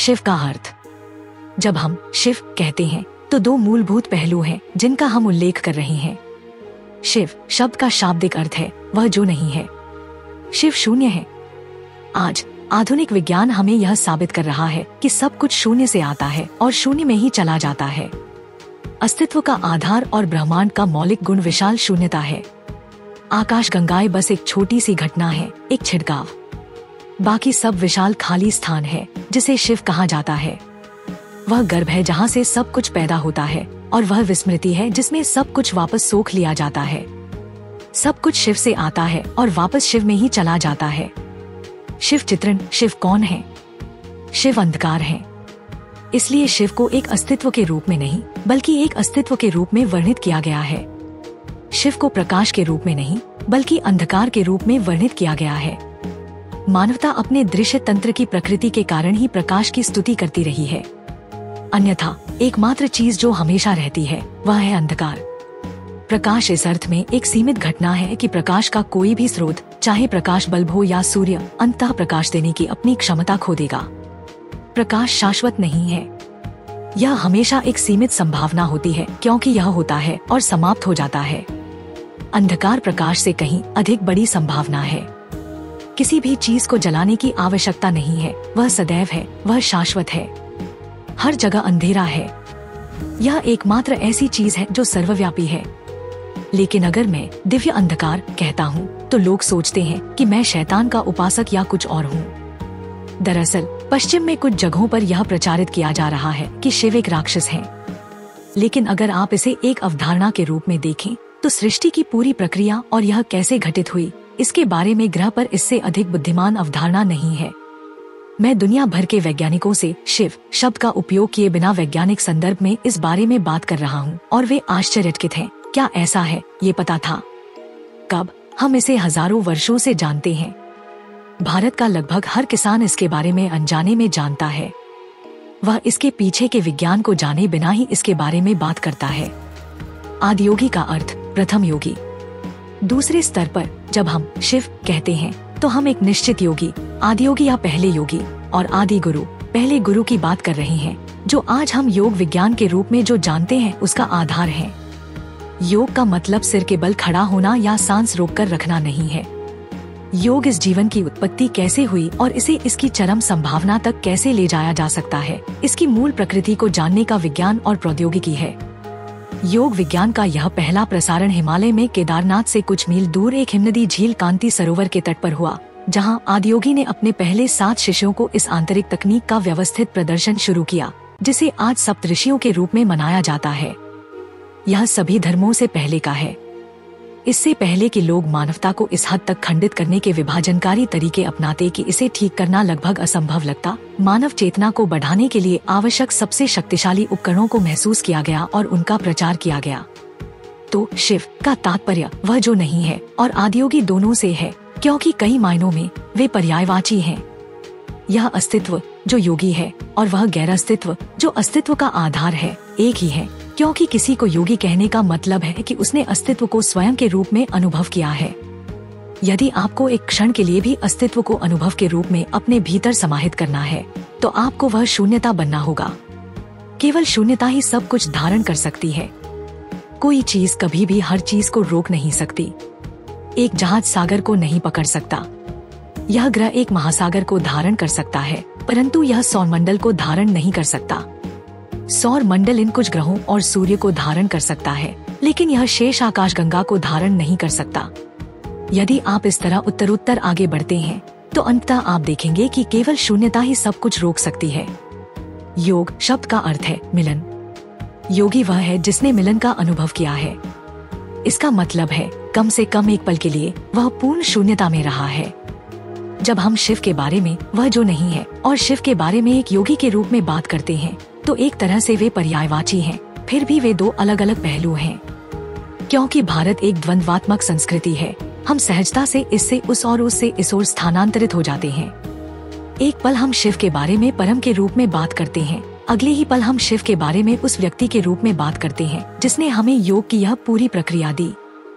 शिव का अर्थ। जब हम शिव कहते हैं तो दो मूलभूत पहलू हैं जिनका हम उल्लेख कर रहे हैं। शिव शब्द का शाब्दिक अर्थ है वह जो नहीं है। शिव शून्य है। आज आधुनिक विज्ञान हमें यह साबित कर रहा है कि सब कुछ शून्य से आता है और शून्य में ही चला जाता है। अस्तित्व का आधार और ब्रह्मांड का मौलिक गुण विशाल शून्यता है। आकाश गंगाएं बस एक छोटी सी घटना है, एक छिड़काव। बाकी सब विशाल खाली स्थान है जिसे शिव कहा जाता है। वह गर्भ है जहाँ से सब कुछ पैदा होता है और वह विस्मृति है जिसमें सब कुछ वापस सोख लिया जाता है। सब कुछ शिव से आता है और वापस शिव में ही चला जाता है। शिव चित्रण। शिव कौन है? शिव अंधकार है। इसलिए शिव को एक अस्तित्व के रूप में नहीं बल्कि एक अस्तित्व के रूप में वर्णित किया गया है। शिव को प्रकाश के रूप में नहीं बल्कि अंधकार के रूप में वर्णित किया गया है। मानवता अपने दृश्य तंत्र की प्रकृति के कारण ही प्रकाश की स्तुति करती रही है। अन्यथा एकमात्र चीज जो हमेशा रहती है वह है अंधकार। प्रकाश इस अर्थ में एक सीमित घटना है कि प्रकाश का कोई भी स्रोत, चाहे प्रकाश बल्ब हो या सूर्य, अंततः प्रकाश देने की अपनी क्षमता खो देगा। प्रकाश शाश्वत नहीं है। यह हमेशा एक सीमित संभावना होती है क्योंकि यह होता है और समाप्त हो जाता है। अंधकार प्रकाश से कहीं अधिक बड़ी संभावना है। किसी भी चीज को जलाने की आवश्यकता नहीं है, वह सदैव है, वह शाश्वत है। हर जगह अंधेरा है। यह एकमात्र ऐसी चीज है जो सर्वव्यापी है। लेकिन अगर मैं दिव्य अंधकार कहता हूँ तो लोग सोचते हैं कि मैं शैतान का उपासक या कुछ और हूँ। दरअसल पश्चिम में कुछ जगहों पर यह प्रचारित किया जा रहा है कि शिव एक राक्षस है। लेकिन अगर आप इसे एक अवधारणा के रूप में देखें तो सृष्टि की पूरी प्रक्रिया और यह कैसे घटित हुई, इसके बारे में ग्रह पर इससे अधिक बुद्धिमान अवधारणा नहीं है। मैं दुनिया भर के वैज्ञानिकों से शिव शब्द का उपयोग किए बिना वैज्ञानिक संदर्भ में इस बारे में बात कर रहा हूँ और वे आश्चर्यचकित हैं। क्या ऐसा है? ये पता था? कब? हम इसे हजारों वर्षों से जानते हैं। भारत का लगभग हर किसान इसके बारे में अनजाने में जानता है। वह इसके पीछे के विज्ञान को जाने बिना ही इसके बारे में बात करता है। आदियोगी का अर्थ प्रथम योगी। दूसरे स्तर पर जब हम शिव कहते हैं तो हम एक निश्चित योगी, आदियोगी या पहले योगी और आदि गुरु, पहले गुरु की बात कर रहे हैं, जो आज हम योग विज्ञान के रूप में जो जानते हैं उसका आधार है। योग का मतलब सिर के बल खड़ा होना या सांस रोककर रखना नहीं है। योग इस जीवन की उत्पत्ति कैसे हुई और इसे इसकी चरम संभावना तक कैसे ले जाया जा सकता है, इसकी मूल प्रकृति को जानने का विज्ञान और प्रौद्योगिकी है। योग विज्ञान का यह पहला प्रसारण हिमालय में केदारनाथ से कुछ मील दूर एक हिमनदी झील कांति सरोवर के तट पर हुआ, जहां आदियोगी ने अपने पहले 7 शिष्यों को इस आंतरिक तकनीक का व्यवस्थित प्रदर्शन शुरू किया, जिसे आज सप्तऋषियों के रूप में मनाया जाता है। यह सभी धर्मों से पहले का है। इससे पहले कि लोग मानवता को इस हद तक खंडित करने के विभाजनकारी तरीके अपनाते कि इसे ठीक करना लगभग असंभव लगता, मानव चेतना को बढ़ाने के लिए आवश्यक सबसे शक्तिशाली उपकरणों को महसूस किया गया और उनका प्रचार किया गया। तो शिव का तात्पर्य वह जो नहीं है और आदियोगी दोनों से है, क्योंकि कई मायनों में वे पर्यायवाची हैं। यह अस्तित्व जो योगी है और वह गैर अस्तित्व जो अस्तित्व का आधार है, एक ही है, क्योंकि किसी को योगी कहने का मतलब है कि उसने अस्तित्व को स्वयं के रूप में अनुभव किया है। यदि आपको एक क्षण के लिए भी अस्तित्व को अनुभव के रूप में अपने भीतर समाहित करना है, तो आपको वह शून्यता बनना होगा। केवल शून्यता ही सब कुछ धारण कर सकती है। कोई चीज कभी भी हर चीज को रोक नहीं सकती। एक जहाज सागर को नहीं पकड़ सकता। यह ग्रह एक महासागर को धारण कर सकता है, परंतु यह सौरमंडल को धारण नहीं कर सकता। सौर मंडल इन कुछ ग्रहों और सूर्य को धारण कर सकता है, लेकिन यह शेष आकाश गंगा को धारण नहीं कर सकता। यदि आप इस तरह उत्तरोत्तर आगे बढ़ते हैं, तो अंततः आप देखेंगे कि केवल शून्यता ही सब कुछ रोक सकती है। योग शब्द का अर्थ है मिलन। योगी वह है जिसने मिलन का अनुभव किया है। इसका मतलब है कम से कम एक पल के लिए वह पूर्ण शून्यता में रहा है। जब हम शिव के बारे में वह जो नहीं है और शिव के बारे में एक योगी के रूप में बात करते हैं, तो एक तरह से वे पर्यायवाची हैं, फिर भी वे दो अलग अलग पहलू हैं। क्योंकि भारत एक द्वंद्वात्मक संस्कृति है, हम सहजता से इससे उस और उससे इस ओर स्थानांतरित हो जाते हैं। एक पल हम शिव के बारे में परम के रूप में बात करते हैं, अगले ही पल हम शिव के बारे में उस व्यक्ति के रूप में बात करते हैं जिसने हमें योग की यह पूरी प्रक्रिया दी।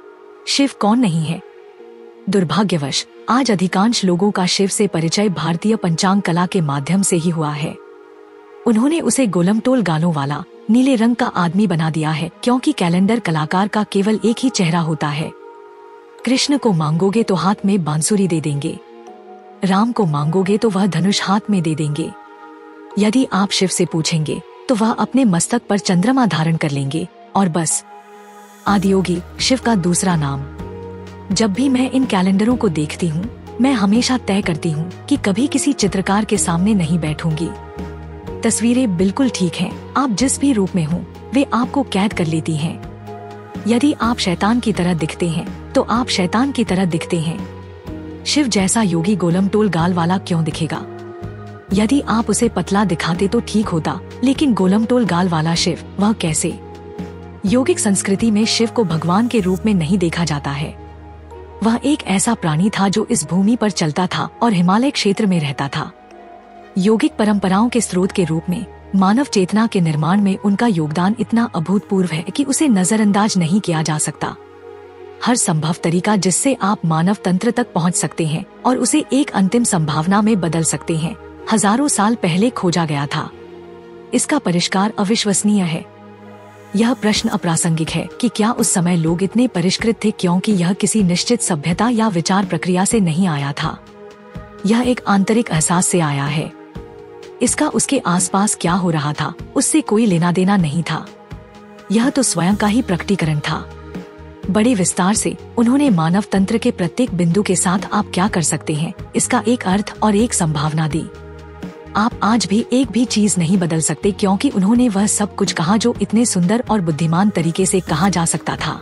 शिव कौन नहीं है? दुर्भाग्यवश आज अधिकांश लोगों का शिव से परिचय भारतीय पंचांग कला के माध्यम से ही हुआ है। उन्होंने उसे गोलमटोल गालों वाला नीले रंग का आदमी बना दिया है, क्योंकि कैलेंडर कलाकार का केवल एक ही चेहरा होता है। कृष्ण को मांगोगे तो हाथ में बांसुरी दे देंगे, राम को मांगोगे तो वह धनुष हाथ में दे देंगे। यदि आप शिव से पूछेंगे तो वह अपने मस्तक पर चंद्रमा धारण कर लेंगे, और बस। आदियोगी शिव का दूसरा नाम। जब भी मैं इन कैलेंडरों को देखती हूँ, मैं हमेशा तय करती हूँ कि कभी किसी चित्रकार के सामने नहीं बैठूंगी। तस्वीरें बिल्कुल ठीक हैं, आप जिस भी रूप में हो वे आपको कैद कर लेती हैं। यदि आप शैतान की तरह दिखते हैं तो आप शैतान की तरह दिखते हैं। शिव जैसा योगी गोलमटोल गाल वाला क्यों दिखेगा? यदि आप उसे पतला दिखाते तो ठीक होता, लेकिन गोलमटोल गाल वाला शिव, वह कैसे? योगिक संस्कृति में शिव को भगवान के रूप में नहीं देखा जाता है। वह एक ऐसा प्राणी था जो इस भूमि पर चलता था और हिमालय क्षेत्र में रहता था। योगिक परंपराओं के स्रोत के रूप में मानव चेतना के निर्माण में उनका योगदान इतना अभूतपूर्व है कि उसे नजरअंदाज नहीं किया जा सकता। हर संभव तरीका जिससे आप मानव तंत्र तक पहुंच सकते हैं और उसे एक अंतिम संभावना में बदल सकते हैं, हजारों साल पहले खोजा गया था। इसका परिष्कार अविश्वसनीय है। यह प्रश्न अप्रासंगिक है कि क्या उस समय लोग इतने परिष्कृत थे, क्योंकि यह किसी निश्चित सभ्यता या विचार प्रक्रिया से नहीं आया था। यह एक आंतरिक एहसास से आया है। इसका उसके आसपास क्या हो रहा था उससे कोई लेना देना नहीं था। यह तो स्वयं का ही प्रकटीकरण था। बड़े विस्तार से उन्होंने मानव तंत्र के प्रत्येक बिंदु के साथ आप क्या कर सकते हैं इसका एक अर्थ और एक संभावना दी। आप आज भी एक भी चीज नहीं बदल सकते, क्योंकि उन्होंने वह सब कुछ कहा जो इतने सुंदर और बुद्धिमान तरीके से कहा जा सकता था।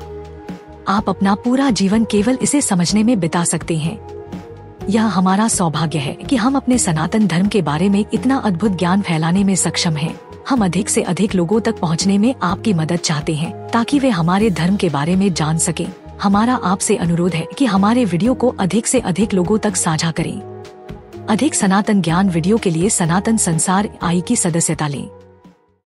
आप अपना पूरा जीवन केवल इसे समझने में बिता सकते हैं। यह हमारा सौभाग्य है कि हम अपने सनातन धर्म के बारे में इतना अद्भुत ज्ञान फैलाने में सक्षम हैं। हम अधिक से अधिक लोगों तक पहुंचने में आपकी मदद चाहते हैं ताकि वे हमारे धर्म के बारे में जान सकें। हमारा आपसे अनुरोध है कि हमारे वीडियो को अधिक से अधिक लोगों तक साझा करें। अधिक सनातन ज्ञान वीडियो के लिए सनातन संसार आई की सदस्यता लें।